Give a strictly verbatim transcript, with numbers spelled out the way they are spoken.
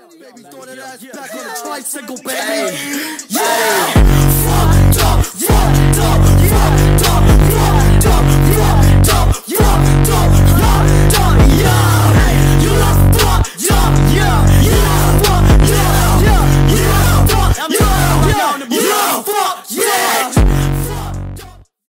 Baby, throw that ass back on the tricycle, baby. Yeah.